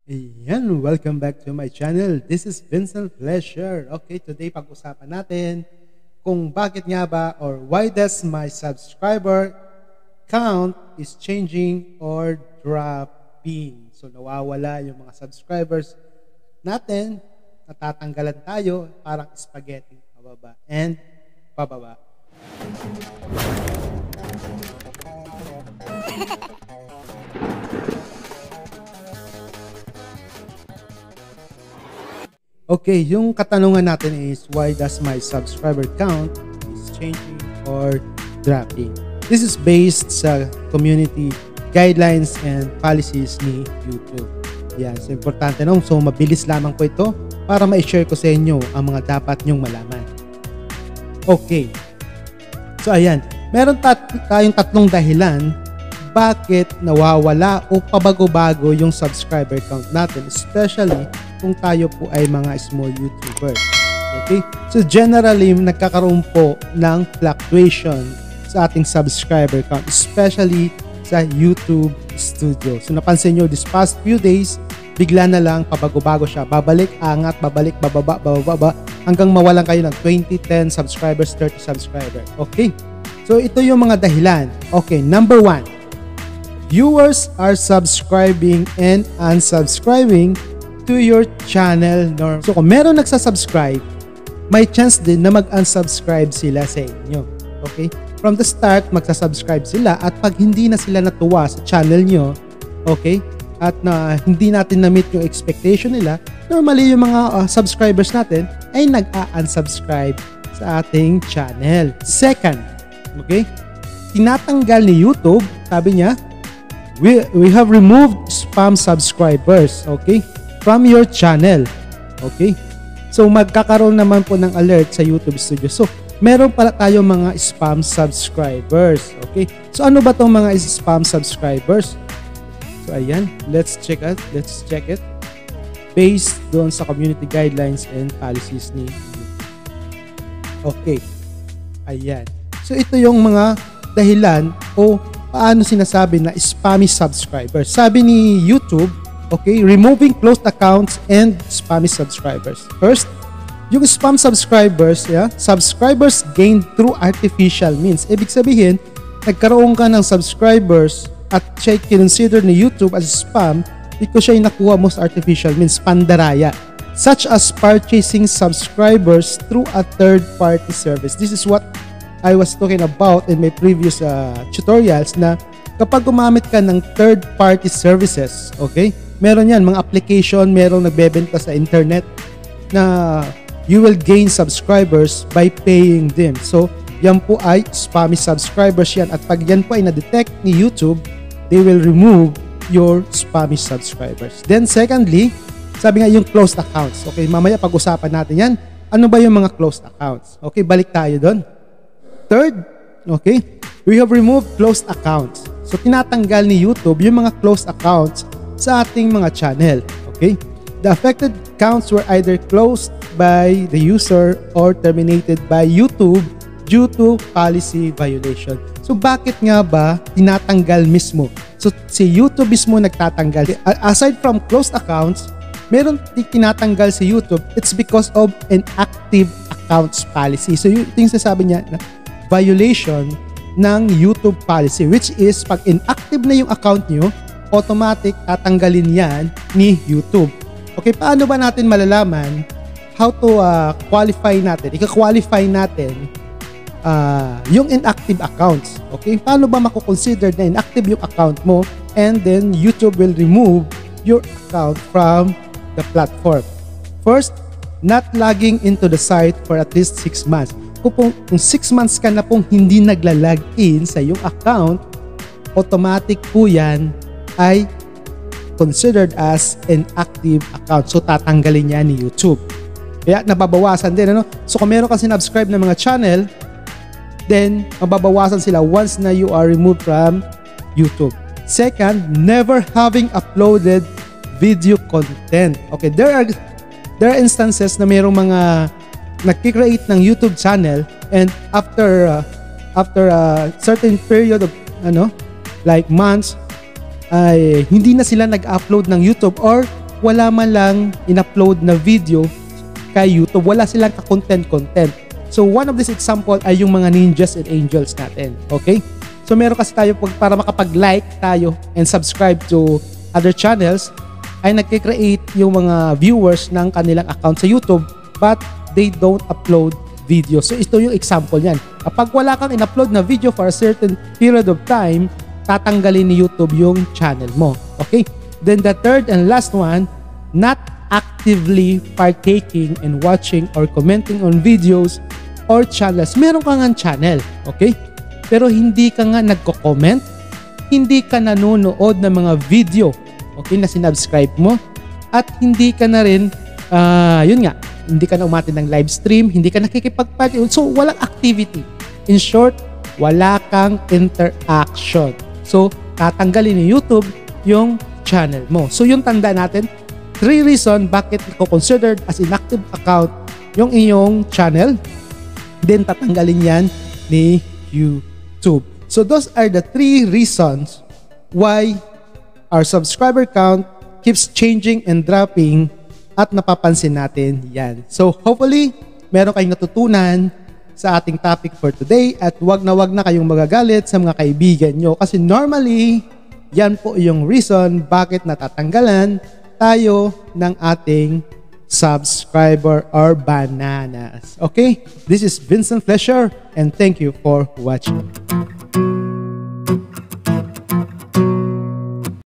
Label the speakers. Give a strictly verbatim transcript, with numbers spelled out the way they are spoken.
Speaker 1: Ayan, welcome back to my channel. This is Vincent Pleasure. Okay, today pag-usapan natin kung bakit nga ba or why does my subscriber count is changing or dropping. So nawawala yung mga subscribers natin, natatanggalan tayo, parang spaghetti, pababa and pababa. Okay, yung katanungan natin is why does my subscriber count is changing or dropping? This is based sa community guidelines and policies ni YouTube. Yan, so importante no? So mabilis lamang po ito para ma-share ko sa inyo ang mga dapat nyong malaman. Okay. So ayan, meron tat tayong tatlong dahilan bakit nawawala o pabago-bago yung subscriber count natin, especially kung tayo po ay mga small YouTubers. Okay? So generally, nagkakaroon po ng fluctuation sa ating subscriber count, especially sa YouTube Studio. So napansin nyo, this past few days, bigla na lang pabago-bago siya. Babalik, angat, babalik, bababa, bababa, hanggang mawalan kayo ng twenty, ten subscribers, thirty subscribers. Okay? So ito yung mga dahilan. Okay, number one, viewers are subscribing and unsubscribing to your channel norm. So kung meron nagsasubscribe, may chance din na mag-unsubscribe sila sa inyo. Okay? From the start, magsasubscribe sila at pag hindi na sila natuwa sa channel nyo, okay? At na hindi natin na-meet yung expectation nila, normally yung mga uh, subscribers natin ay nag-unsubscribe sa ating channel. Second, okay? Tinatanggal ni YouTube, sabi niya, we, we have removed spam subscribers, okay? From your channel. Okay? So magkakaroon naman po ng alert sa YouTube Studio. So meron pala tayong mga spam subscribers. Okay? So ano ba tong mga spam subscribers? So ayan, let's check it. Let's check it. Based doon sa community guidelines and policies ni YouTube. Okay. Ayan. So ito yung mga dahilan o paano sinasabi na spammy subscribers. Sabi ni YouTube, okay, removing closed accounts and spammy subscribers. First, yung spam subscribers, yeah, subscribers gained through artificial means. Ibig sabihin, nagkaroon ka ng subscribers at siya considered ni YouTube as spam because siya yung nakuha mo sa artificial means, pandaraya, such as purchasing subscribers through a third-party service. This is what I was talking about in my previous uh, tutorials na kapag gumamit ka ng third-party services, okay, meron yan, mga application, merong nagbebenta sa internet na you will gain subscribers by paying them. So, yan po ay spammy subscribers yan. At pag yan po ay na-detect ni YouTube, they will remove your spammy subscribers. Then, secondly, sabi nga yung closed accounts. Okay, mamaya pag-usapan natin yan. Ano ba yung mga closed accounts? Okay, balik tayo doon. Third, okay, we have removed closed accounts. So, tinatanggal ni YouTube yung mga closed accounts sa ating mga channel. Okay? The affected accounts were either closed by the user or terminated by YouTube due to policy violation. So bakit nga ba tinatanggal mismo? So si YouTube mismo nagtatanggal. Aside from closed accounts, meron tinatanggal si YouTube. It's because of an active accounts policy. So yung things na sabi niya na violation ng YouTube policy, which is pag inactive na yung account nyo, automatic tatanggalin yan ni YouTube. Okay, paano ba natin malalaman how to uh, qualify natin, ika-qualify natin uh, yung inactive accounts? Okay, paano ba mako-consider na inactive yung account mo and then YouTube will remove your account from the platform? First, not logging into the site for at least six months. Kung, kung six months ka na pong hindi nagla-log in sa yung account, automatic po yan ay considered as an active account. So, tatanggalin niya ni YouTube. Kaya, nababawasan din. Ano? So, kung meron ka sinubscribe na mga channel, then, mababawasan sila once na you are removed from YouTube. Second, never having uploaded video content. Okay, there are there are instances na mayroong mga nag-create ng YouTube channel and after uh, after a certain period of ano, like months, ay hindi na sila nag-upload ng YouTube or wala man lang in-upload na video kay YouTube. Wala silang ka-content-content. So, one of this example ay yung mga ninjas and angels natin. Okay? So, meron kasi tayo para makapag-like tayo and subscribe to other channels, ay nagkikreate yung mga viewers ng kanilang account sa YouTube but they don't upload video. So, ito yung example niyan. Kapag wala kang in-upload na video for a certain period of time, tatanggalin ni YouTube yung channel mo. Okay? Then the third and last one, not actively partaking and watching or commenting on videos or channels. Meron ka nga channel, okay? Pero hindi ka nga nagko-comment, hindi ka nanonood ng mga video, okay, na sinubscribe mo, at hindi ka na rin, uh, yun nga, hindi ka na umatin ng live stream, hindi ka nakikipag-party. So, walang activity. In short, wala kang interaction. So, tatanggalin ni YouTube yung channel mo. So, yung tanda natin, three reason bakit ito considered as inactive account yung iyong channel. Then, tatanggalin yan ni YouTube. So, those are the three reasons why our subscriber count keeps changing and dropping at napapansin natin yan. So, hopefully, meron kayong natutunan sa ating topic for today at wag na wag na kayong magagalit sa mga kaibigan nyo kasi normally, yan po yung reason bakit natatanggalan tayo ng ating subscriber or bananas. Okay? This is Vincent Flesher and thank you for watching.